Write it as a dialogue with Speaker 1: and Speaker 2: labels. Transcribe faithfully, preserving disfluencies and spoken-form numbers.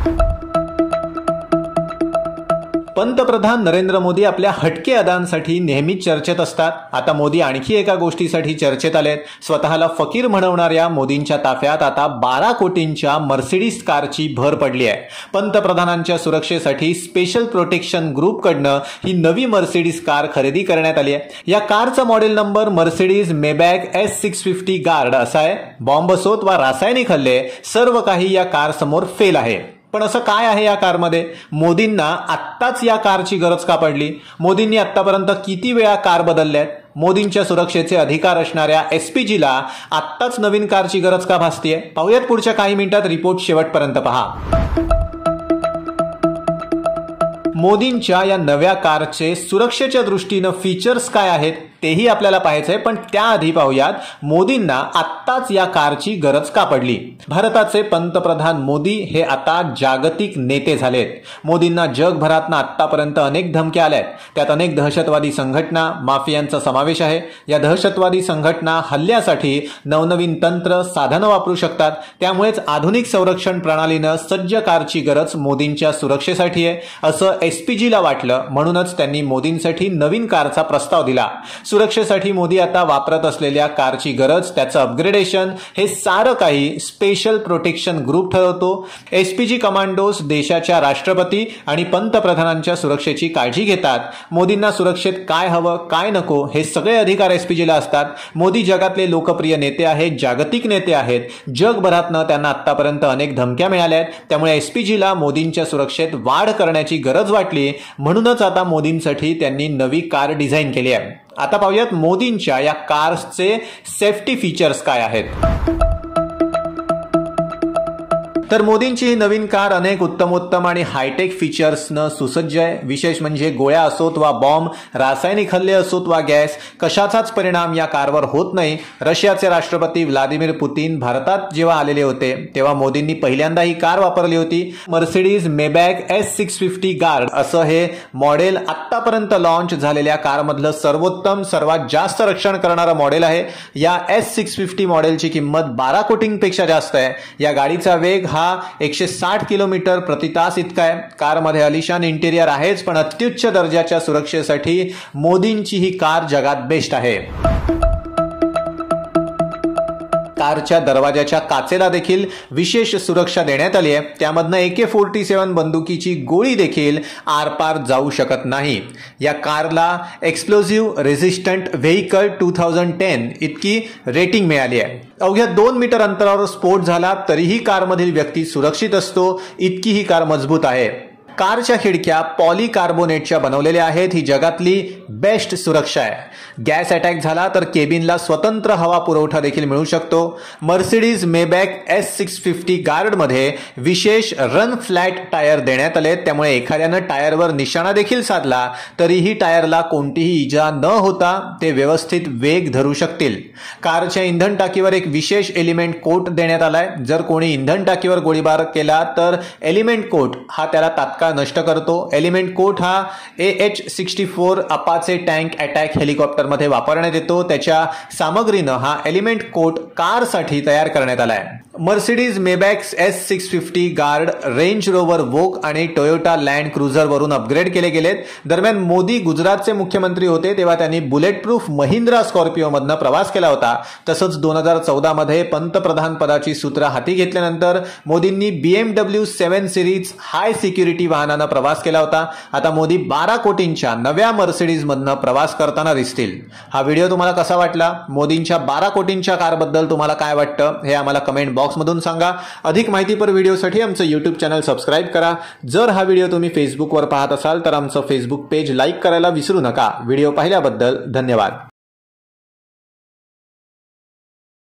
Speaker 1: पंतप्रधान नरेंद्र मोदी आपल्या हटके अदांसाठी नेहमीच चर्चेत असतात। आता मोदी आणखी एका गोष्टीसाठी चर्चेत आलेत। स्वतःला फकीर म्हणवणाऱ्या मोदींच्या ताफ्यात आता बारा कोटींच्या मर्सिडीज कारची भर पडली आहे। पंतप्रधानांच्या सुरक्षेसाठी स्पेशल प्रोटेक्शन ग्रुपकडनं ही नवी मर्सिडीज कार खरेदी करण्यात आली आहे। या कारचा model number Mercedes Maybach S six fifty guard असा आहे। बॉम्ब असोत वा रासायनिक हल्ले सर्व काही या कार समोर फेल आहे। पण असं काय आहे या कारमध्ये? मोदींना आत्ताच या कारची गरज का पडली? मोदींनी आत्तापर्यंत किती वेळा कार बदलल्यात? मोदींच्या सुरक्षेचे अधिकार असणाऱ्या एसपीजीला आत्ताच नवीन कारची गरज का भासतीये? पाहूयात पुढच्या काही मिनिटात। रिपोर्ट शेवटपर्यंत पहा। मोदींच्या या नव्या कारचे सुरक्षेच्या दृष्टीने फीचर्स काय आहेत तेही आपल्याला पाहायचंय, पण त्याआधी पाहूयात मोदींना आत्ताच या कारची गरज का पडली। भारताचे पंतप्रधान मोदी हे आता जागतिक नेते झालेत। मोदींना जगभरातनं आत्तापर्यंत अनेक धमक्या आल्यात। त्यात अनेक दहशतवादी संघटना, माफियांचा समावेश आहे। या दहशतवादी संघटना हल्ल्यासाठी नवनवीन तंत्र, साधनं वापरू शकतात। त्यामुळेच आधुनिक संरक्षण प्रणालीनं सज्ज कारची गरज मोदींच्या सुरक्षेसाठी आहे असं एसपीजीला वाटलं, म्हणूनच त्यांनी मोदींसाठी नवीन कारचा प्रस्ताव दिला। सुरक्षेसाठी मोदी आता वापरत असलेल्या कारची गरज, त्याचं अपग्रेडेशन हे सारं काही स्पेशल प्रोटेक्शन ग्रुप ठरवतो। एसपीजी कमांडोज देशाच्या राष्ट्रपती आणि पंतप्रधानांच्या सुरक्षेची काळजी घेतात। मोदींना सुरक्षेत काय हवं काय नको हे सगळे अधिकार एसपीजीला असतात। मोदी जगातले लोकप्रिय नेते आहेत, जागतिक नेते आहेत। जगभरातनं त्यांना आतापर्यंत अनेक धमक्या मिळाल्या आहेत। त्यामुळे एसपीजीला मोदींच्या सुरक्षेत वाढ करण्याची गरज वाटली, म्हणूनच आता मोदींसाठी त्यांनी नवी कार डिझाईन केली आहे। आता पाहूयात मोदींच्या या कार्सचे सेफ्टी फीचर्स काय आहेत। तर मोदींची ही नवीन कार अनेक उत्तमोत्तम आणि हायटेक फीचर्सनं सुसज्ज आहे। विशेष म्हणजे गोळ्या असोत वा बॉम्ब, रासायनिक हल्ले असोत वा गॅस, कशाचाच परिणाम या कारवर होत नाही। रशियाचे राष्ट्रपती व्लादिमीर पुतीन भारतात जेव्हा आलेले होते तेव्हा मोदींनी पहिल्यांदा ही कार वापरली होती। Mercedes Maybach S six fifty guard असं हे मॉडेल आतापर्यंत लॉन्च झालेल्या कारमधलं सर्वोत्तम, सर्वात जास्त रक्षण करणारं मॉडेल आहे। या एस सिक्स फिफ्टी मॉडेलची किंमत बारा कोटींपेक्षा जास्त आहे। या गाडीचा वेग हा एकशे साठ किलोमीटर प्रति तास इतका आहे। कारमध्ये अलिशान इंटेरियर आहेच, पण अत्युच्च दर्जाच्या सुरक्षेसाठी मोदींची ही कार जगात बेस्ट आहे। कारच्या दरवाजाच्या काचेला देखील विशेष सुरक्षा देण्यात आली आहे। त्यामधनं ए के फोर्टी सेवन बंदुकीची गोळी देखील आरपार जाऊ शकत नाही। या कारला explosive resistant vehicle two thousand ten इतकी रेटिंग मिळाली आहे। अवघ्या दोन मीटर अंतरावर स्फोट झाला तरीही कारमधील व्यक्ती सुरक्षित असतो, इतकी ही कार मजबूत आहे। कारच्या खिडक्या पॉलीकार्बोनेटच्या बनवलेल्या आहेत। ही जगातली बेस्ट सुरक्षा आहे। गॅस अटॅक झाला तर केबिनला स्वतंत्र हवा पुरवठा देखील मिळू शकतो। Mercedes Maybach S six fifty गार्डमध्ये विशेष रन फ्लॅट टायर देण्यात आले, त्यामुळे एखाद्यानं टायरवर निशाणा देखील साधला तरीही टायरला कोणतीही इजा न होता ते व्यवस्थित वेग धरू शकतील। कारच्या इंधन टाकीवर एक विशेष एलिमेंट कोट देण्यात आलाय। जर कोणी इंधन टाकीवर गोळीबार केला तर एलिमेंट कोट हा त्याला तात्काळ नष्ट करतो। एलिमेंट कोट हा A H sixty four Apache tank attack helicopter मध्ये वापरण्यात येतो। त्याच्या सामग्रीनं हा एलिमेंट कोट कारसाठी तयार करण्यात आलाय। Mercedes Maybach S six fifty guard range rover vogue and Toyota land cruiser वरून अपग्रेड केले गेलेत। दरम्यान मोदी गुजरातचे मुख्यमंत्री होते तेव्हा त्यांनी बुलेट प्रूफ महिंद्रा स्कॉर्पिओ मधनं प्रवास केला होता। तसंच दोन हजार चौदा मध्ये पंतप्रधान पदाची सूत्र हाती घेतल्यानंतर मोदींनी BMW seven series high security वाहनानं प्रवास केला होता। आता मोदी बारा कोटींच्या नव्या मर्सिडीज मधनं प्रवास करताना दिसतील। हा व्हिडिओ तुम्हाला कसा वाटला? मोदींच्या बारा कोटींच्या कारबद्दल तुम्हाला काय वाटतं हे आम्हाला कमेंट बॉक्स मधून सांगा। अधिक माहितीपर व्हिडिओसाठी आमचं यूट्यूब चॅनल सबस्क्राइब करा। जर हा व्हिडिओ तुम्ही फेसबुकवर पाहत असाल तर आमचं फेसबुक पेज लाईक करायला विसरू नका। व्हिडिओ पाहिल्याबद्दल धन्यवाद।